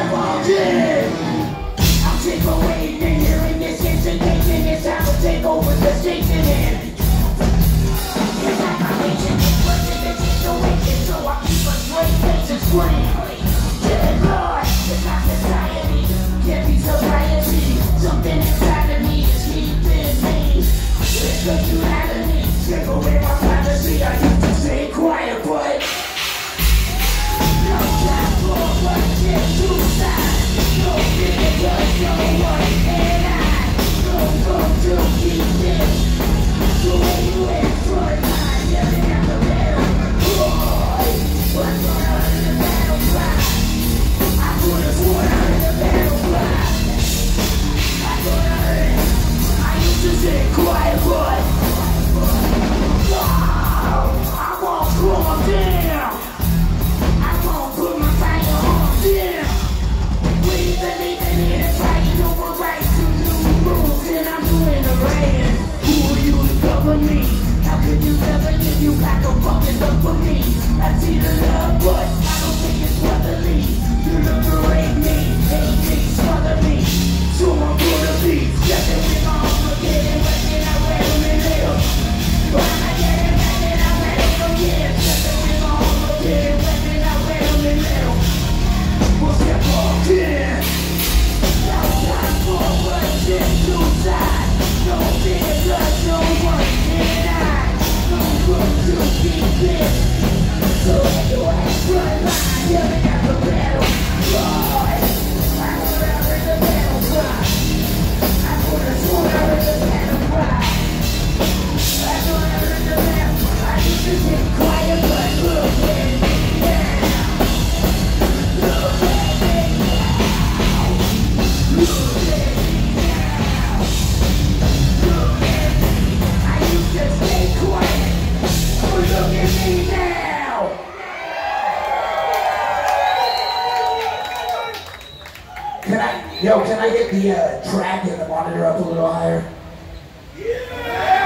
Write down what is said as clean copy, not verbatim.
I'll take away the hearing this instigating. It's time to take over the station and it's like my vision is working this situation. So I keep a straight face and scream. Dead Lord, it's not society. Can't be sobriety. Something inside of me is keeping me. It's cause you out of me. Take away my privacy. I used to stay quiet, but no time for watching suicide. No fear, just no one. And I don't go to keep this. The way you went for mine, yelling at the battle. Boy, what's going on in the battle cry? I put a sword out in the battle cry. I thought I heard it. I used to stay quiet, but I won't calm down. I won't put my fire on down. We believe in it, fighting over rights to new rules, and I'm doing the right. Who are you to cover me? How could you ever if you got no fucking love for me? I see the love, but I don't think it's brotherly. You liberate me, hate me, smother me. So I'm gonna be stepping with my arms again, and I wear them in hell. But I get it back and I wear them again. Stepping with my arms again, and I wear them in hell. We'll step off in. No time for watching suicide. No fear, just no one. And I don't want to keep this. So anyway, front line, yelling at the battle. Boy, I put out in the battle cry. I put a sword out in the battle cry. I put out in the battle. I used to sit quiet, but look at me now. Look at me now. Look at me now. Look at me. I used to stay quiet, but look at me now. Can I get the track and the monitor up a little higher? Yeah!